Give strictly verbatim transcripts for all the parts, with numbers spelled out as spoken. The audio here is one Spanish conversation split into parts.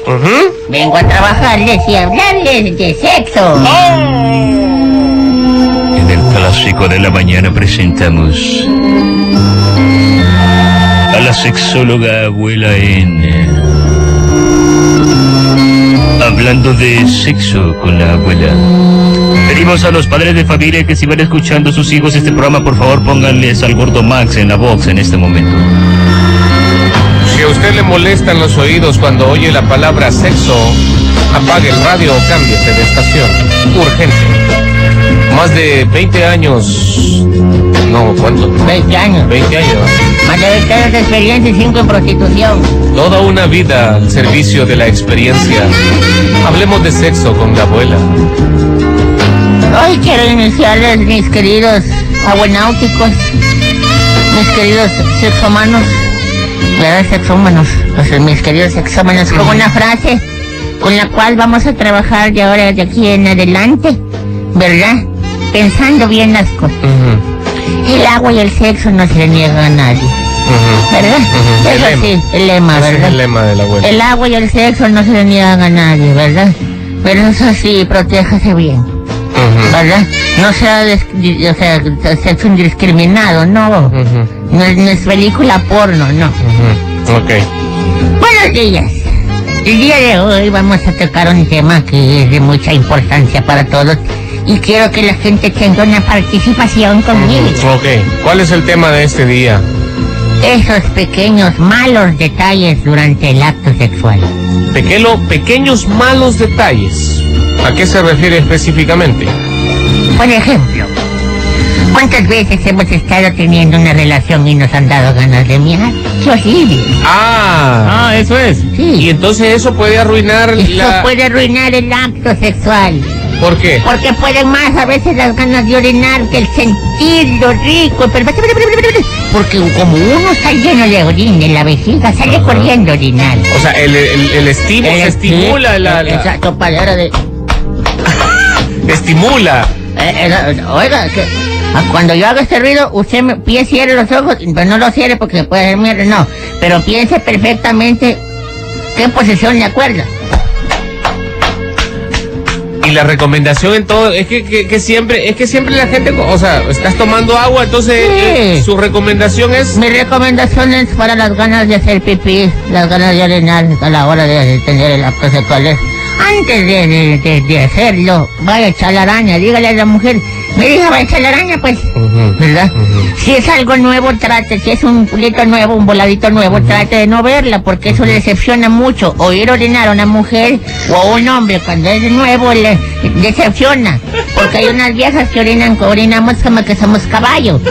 Uh-huh. Vengo a trabajarles y hablarles de sexo. Oh. En el clásico de la mañana presentamos a la sexóloga abuela en eh, Hablando de sexo con la abuela. Pedimos a los padres de familia que si van escuchando a sus hijos este programa, por favor pónganles al gordo Max en la box en este momento. Si a usted le molestan los oídos cuando oye la palabra sexo, apague el radio o cámbiese de estación. Urgente. Más de veinte años... No, ¿cuánto? veinte años. veinte años. Más de veinte años de experiencia y cinco en prostitución. Toda una vida al servicio de la experiencia. Hablemos de sexo con la abuela. Hoy quiero iniciarles, mis queridos abuenáuticos, mis queridos sexómanos, ¿verdad? Sexómanos, pues mis queridos sexómanos, con una frase con la cual vamos a trabajar de ahora, de aquí en adelante, ¿verdad? Pensando bien las cosas. Uh-huh. El agua y el sexo no se le niegan a nadie. Uh-huh. ¿Verdad? Uh-huh. Eso el sí, el lema, Ese ¿verdad? Es el lema de la abuela. El agua y el sexo no se le niegan a nadie, ¿verdad? Pero eso sí, protéjase bien. Uh-huh. ¿Verdad? No sea, o sea, sexo indiscriminado, no. Uh-huh. No, no es película porno, no. Uh-huh. Ok. Buenos días. El día de hoy vamos a tocar un tema que es de mucha importancia para todos y quiero que la gente tenga una participación conmigo. Uh-huh. Ok. ¿Cuál es el tema de este día? Esos pequeños malos detalles durante el acto sexual. Pequeño, pequeños malos detalles. ¿A qué se refiere específicamente? Por ejemplo, ¿cuántas veces hemos estado teniendo una relación y nos han dado ganas de mirar? ¡Qué horrible! Ah, ah, eso es. Sí. Y entonces eso puede arruinar Eso la... puede arruinar el acto sexual. ¿Por qué? Porque pueden más a veces las ganas de orinar que el sentir lo rico. Porque como uno está lleno de orina en la vejiga, sale Ajá. corriendo a orinar. O sea, el, el, el estímulo el, se estimula sí, la, la... Exacto, palabra de... estimula. Eh, eh, oiga, que cuando yo hago este ruido, usted me pie cierre los ojos, pero no los cierre porque se puede hacer mierda, no. Pero piense perfectamente qué posición le acuerda. Y la recomendación en todo es que, que, que siempre, es que siempre la gente, o sea, estás tomando agua, entonces sí. eh, su recomendación es... Mi recomendación es para las ganas de hacer pipí, las ganas de orinar a la hora de tener el acto sexual. Antes de, de, de, de hacerlo, vaya a echar la araña, dígale a la mujer, me diga, va a echar la araña, pues, uh-huh, ¿verdad? Uh-huh. Si es algo nuevo, trate, si es un culito nuevo, un voladito nuevo, uh-huh. trate de no verla, porque eso uh-huh. le decepciona mucho. Oír orinar a una mujer o a un hombre cuando es nuevo le decepciona, porque hay unas viejas que orinan, orinamos como que somos caballos.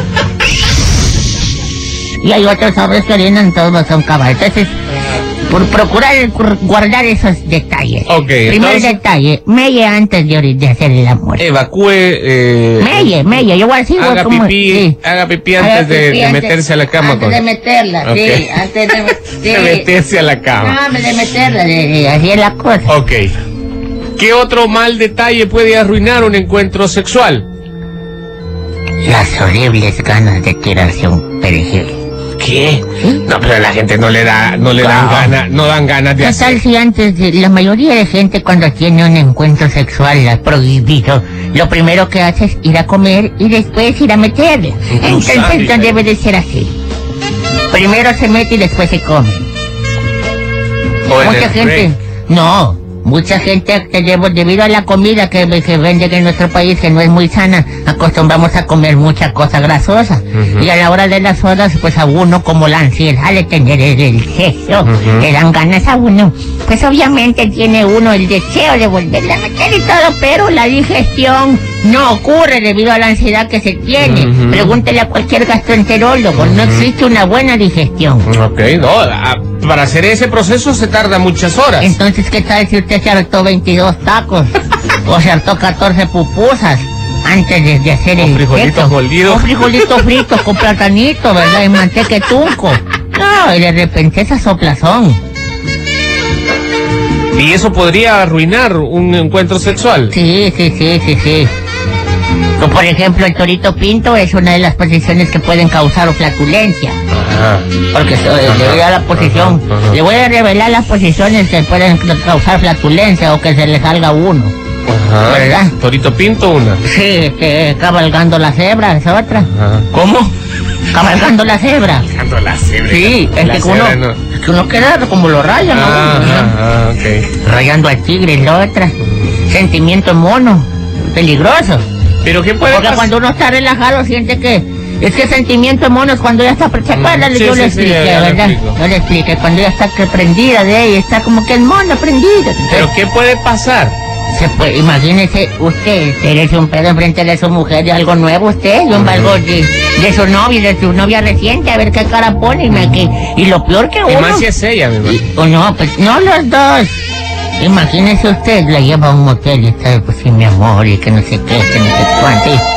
Y hay otros hombres que orinan, todos son caballos. Entonces, por procurar guardar esos detalles. Okay, Primer entonces, detalle, melle antes de, de hacer el amor. Evacúe... Eh, melle, melle, yo voy a decir... Haga como, pipí, sí. haga pipí antes haga de, pipí de antes, meterse a la cama. Antes con... de meterla, okay. sí, antes de, sí. de meterse a la cama. No, antes de meterla, de, de, así es la cosa. Ok. ¿Qué otro mal detalle puede arruinar un encuentro sexual? Las horribles ganas de tirarse un perejil. ¿Qué? ¿Sí? No, pero a la gente no le da, no le dan ganas, no dan ganas de ¿Qué hacer. tal si antes de, la mayoría de gente cuando tiene un encuentro sexual la prohibido, lo primero que hace es ir a comer y después ir a meterle? Entonces no debe de ser así. Primero se mete y después se come. O Mucha gente, break. no. Mucha gente, debido a la comida que, que venden en nuestro país, que no es muy sana, acostumbramos a comer mucha cosa grasosa. Uh-huh. Y a la hora de las horas, pues a uno, como la ansiedad de tener el, el sexo, uh-huh. le dan ganas a uno. Pues obviamente tiene uno el deseo de volverle a meter y todo, pero la digestión no ocurre debido a la ansiedad que se tiene. Uh-huh. Pregúntele a cualquier gastroenterólogo, uh-huh. no existe una buena digestión. Ok, no, a, para hacer ese proceso se tarda muchas horas. Entonces, ¿qué tal si usted se hartó veintidós tacos o se hartó catorce pupusas antes de, de hacer el frijolitos molidos? O frijolitos fritos con platanito, ¿verdad? Y manteca de tunco. No, y de repente esa soplazón. ¿Y eso podría arruinar un encuentro sexual? Sí, sí, sí, sí, sí. Como por ejemplo, el torito pinto es una de las posiciones que pueden causar flatulencia. Ajá. Porque so, le voy a la posición, ajá, ajá. le voy a revelar las posiciones que pueden causar flatulencia o que se le salga uno. Ajá. ¿Verdad? Torito pinto, una. Sí, este, cabalgando la cebra, es otra. Ajá. ¿Cómo? Cabalgando la cebra. Cabalgando la cebra. Sí, es La que uno, cebra no. es que uno queda como lo raya, ¿no? Ah, ah, ok. Rayando al tigre, es la otra. Sentimiento mono, peligroso. Pero ¿qué puede Porque pasar? cuando uno está relajado siente que es que sentimiento mono es cuando ya está, ¿se acuerdan? Sí, Yo sí, le sí, expliqué, ya, ya lo ¿verdad? explico. Yo le expliqué, cuando ya está que prendida de ella, está como que el mono prendida. ¿Pero qué puede pasar? Se puede, imagínese usted, eres un pedo enfrente de su mujer de algo nuevo usted, y un algo de, de su novia, de su novia reciente, a ver qué cara pone, y, me, que, y lo peor que Y uno... más si es ella, mi hermano. y- o no, pues no los dos. Imagínese usted, la lleva a un motel y está, pues sí, mi amor, y que no sé qué, que no sé cuánto. y-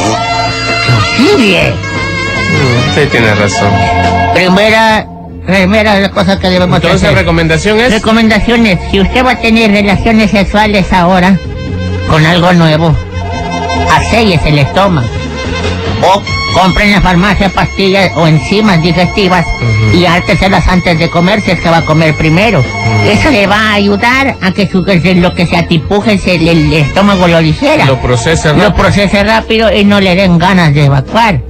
¡Horrible! Mm, Usted tiene razón. Primera, primera cosa que debemos Entonces, hacer. recomendación es... Recomendaciones, si usted va a tener relaciones sexuales ahora con algo nuevo, aselles el estómago o compre en la farmacia pastillas o enzimas digestivas Ujú. y hárteselas antes de comer si es que va a comer primero. Eso le va a ayudar a que, su, que se- lo que se atipuje se- el, el estómago lo ligera, Lo procesa, lo ¿no? procese rápido y no le den ganas de evacuar.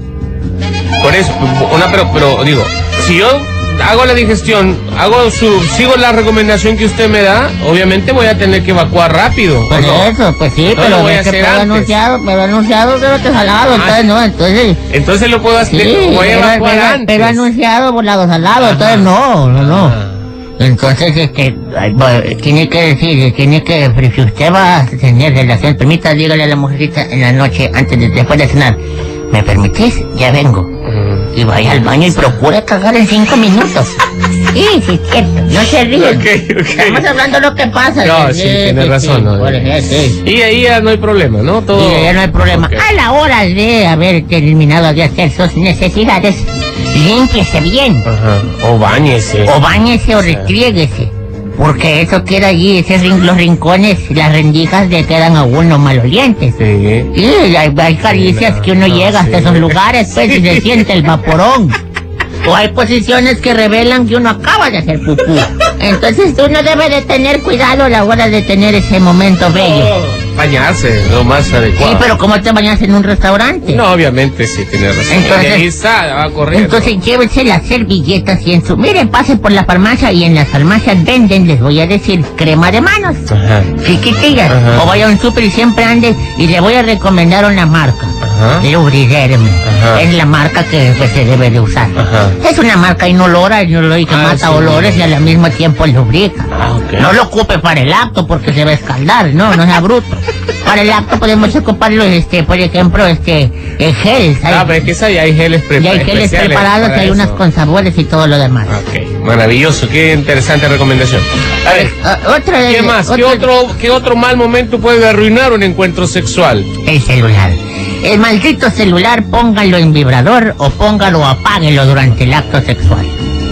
Por eso, una, pero, pero digo, si yo hago la digestión, hago su, sigo la recomendación que usted me da, obviamente voy a tener que evacuar rápido. ¿o Pues no? eso, pues sí, No pero lo voy a es que hacer pero antes. anunciado, pero anunciado pero te salado, entonces no, entonces Entonces lo puedo hacer, sí, voy a pero, evacuar pero- antes. pero anunciado por lado salado, Ajá. entonces no, no, no. Ah. Entonces, este, ay, bueno, tiene que decir, tiene que, si usted va a tener relación, permita, dígale a la mujerita en la noche, antes de, después de cenar, ¿me permitís? Ya vengo. Mm. Y vaya al baño y procure cagar en cinco minutos. Sí, sí, es cierto, no se ríe. Ok, ok. Estamos hablando de lo que pasa. No, sí, tiene razón, no, por no. ejemplo, sí. Y ahí ya no hay problema, ¿no? Todo... Y ya no hay problema. Ok. A la hora de haber terminado de hacer sus necesidades, límpiese bien. Ajá. O báñese. O báñese o restriéguese. Porque eso queda allí, esos rin- los rincones, las rendijas le quedan a uno malolientes. Sí. Sí, hay, hay caricias no, que uno no, llega hasta sí. esos lugares, pues, y se siente el vaporón. O hay posiciones que revelan que uno acaba de hacer pupú. Entonces uno debe de tener cuidado a la hora de tener ese momento bello. Bañarse, lo más adecuado. Sí, pero ¿cómo te bañas en un restaurante? No, obviamente sí tiene razón. Entonces- Y ahí está, va a correr. Entonces llévense las servilletas y en su... Miren, pasen por la farmacia y en las farmacias venden, les voy a decir, crema de manos. Ajá. Chiquitillas. Ajá. O vaya a un súper y siempre ande y le voy a recomendar una marca. Ajá. Lubriderme. Ajá. Es la marca que pues, se debe de usar. Ajá. Es una marca inolora, inolora y que Ah, mata sí. olores y al mismo tiempo lubrica. Ah, ok. No lo ocupe para el acto porque se va a escaldar, no, no sea bruto. Para el acto podemos ocuparlo, este, por ejemplo, este, el gel. ¿sabes? Ah, pero es que esa ya hay geles Y preparados. hay geles preparados y hay unas con sabores y todo lo demás. Ok, maravilloso, qué interesante recomendación. A ver, Ah, otra de ¿qué más? ¿Qué otro, ¿Qué otro mal momento puede arruinar un encuentro sexual? El celular. El maldito celular, póngalo en vibrador o póngalo o apáguelo durante el acto sexual.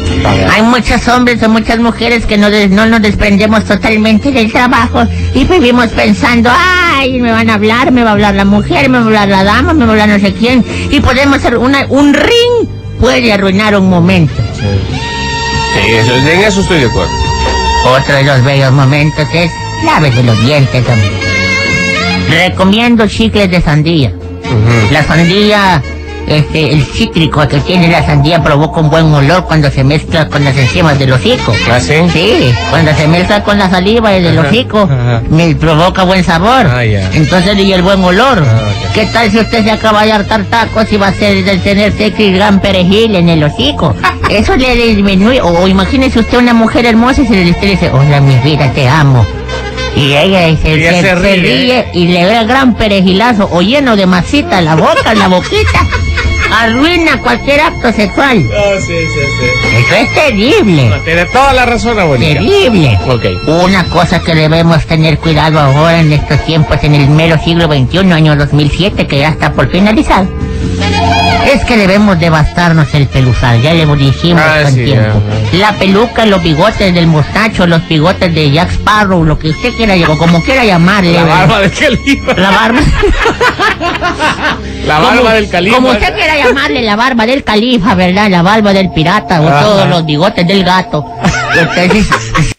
Hay muchos hombres o muchas mujeres que no, des- no nos desprendemos totalmente del trabajo y vivimos pensando, ay, me van a hablar, me va a hablar la mujer, me va a hablar la dama, me va a hablar no sé quién. Y podemos hacer una, un ring, puede arruinar un momento. Sí, eso- en eso estoy de acuerdo. Otro de los bellos momentos es lávese los dientes también. Recomiendo chicles de sandía. Ujú. La sandía, este, el cítrico que tiene la sandía provoca un buen olor cuando se mezcla con las enzimas del hocico. ¿Ah, sí? Sí, cuando se mezcla con la saliva y del Ajá, hocico, ajá. me provoca buen sabor. Ah, ya. Entonces, y el buen olor. Ah, ok. ¿Qué tal si usted se acaba de hartar tacos y va a ser de tener sexy gran perejil en el hocico? Eso le disminuye. O, o imagínese usted una mujer hermosa y se le dice, hola mi vida, te amo. Y ella se, Ella se- se se ríe. ríe y le ve el gran perejilazo o lleno de masita en la boca, en la boquita. Arruina cualquier acto sexual. Ah, sí, sí, sí. Eso es terrible. Tiene toda la razón, abuelita. Terrible. Ok. Una cosa que debemos tener cuidado ahora en estos tiempos, en el mero siglo veintiuno, año dos mil siete, que ya está por finalizar, Es que debemos devastarnos el peluzar, ya le dijimos Ah, con sí, tiempo. ya. La peluca, los bigotes del mostacho, los bigotes de Jack Sparrow, lo que usted quiera, o como quiera llamarle. La ¿verdad? barba del califa. La barba. La barba Como- del califa. Como usted quiera llamarle, la barba del califa, ¿verdad? La barba del pirata, o Ajá. todos los bigotes del gato. Entonces,